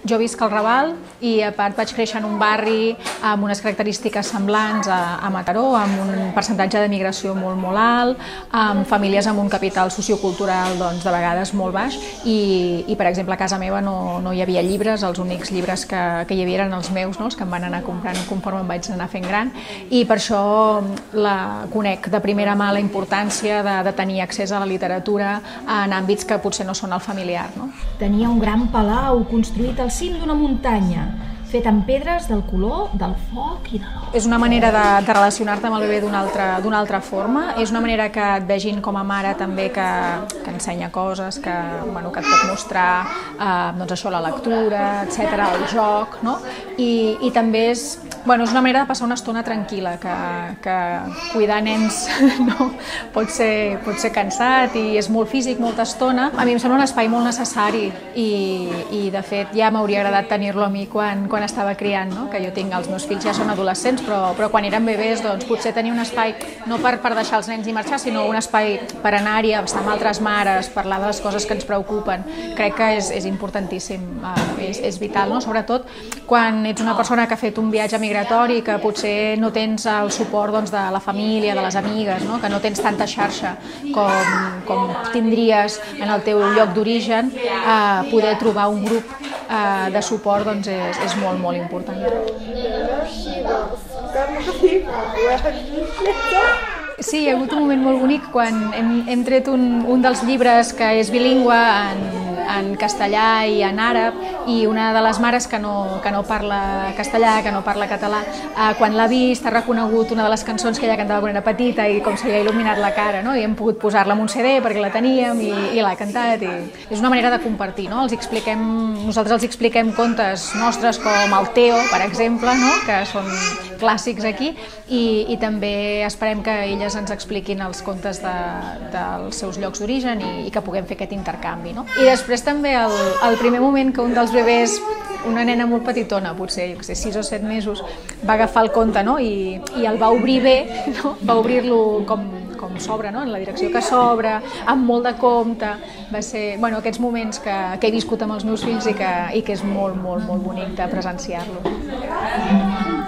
Jo visc al Raval i a part vaig créixer en un barri amb unes característiques semblants a Mataró, amb un percentatge de migració molt alt, amb famílies amb un capital sociocultural doncs, de vegades molt baix i per exemple a casa meva no hi havia llibres, els únics llibres que hi havia eren els meus, no? Els que em van anar comprant conforme em vaig anar fent gran i per això conec de primera mà la importància de tenir accés a la literatura en àmbits que potser no són el familiar. No? Tenia un gran palau construït al cim d'una muntanya, fet amb pedres del color del foc i de l'or. És una manera de relacionar-te amb el bebè d'una altra forma, és una manera que et vegin com a mare també que ensenya coses, que et pot mostrar doncs això, la lectura, etc, el joc, no? I també és una manera de passar una estona tranquil·la, que cuidar nens no? pot ser cansat i és molt físic, molta estona. A mi em sembla un espai molt necessari i de fet ja m'hauria agradat tenir-lo a mi quan estava criant, no? Que jo tinc, els meus fills ja són adolescents, però quan eren bebès doncs, potser tenir un espai no per deixar els nens i marxar, sinó un espai per anar-hi, estar amb altres mares, parlar de les coses que ens preocupen. Crec que és importantíssim, és vital, no? Sobretot quan ets una persona que ha fet un viatge migratori, que potser no tens el suport doncs, de la família, de les amigues, no? Que no tens tanta xarxa com tindries en el teu lloc d'origen, poder trobar un grup de suport doncs, és molt important. Sí, hi ha hagut un moment molt bonic quan hem tret un dels llibres que és bilingüe en castellà i en àrab i una de les mares que no parla castellà, que no parla català, quan l'ha vist ha reconegut una de les cançons que ella cantava quan era petita i com se li ha il·luminat la cara, no? I hem pogut posar-la en un CD perquè la teníem i l'ha cantat. És una manera de compartir, no? Nosaltres els expliquem contes nostres com el Teo, per exemple, no? Que són clàssics aquí i també esperem que elles ens expliquin els contes dels seus llocs d'origen i que puguem fer aquest intercanvi, no? I després també el primer moment que un dels bebès, una nena molt petitona, potser 6 o 7 mesos, va agafar el conte, no? I el va obrir bé, no? Va obrir-lo com s'obre, no? En la direcció que s'obre, amb molt de compte. Va ser aquests moments que he viscut amb els meus fills i que és molt bonic de presenciar-lo.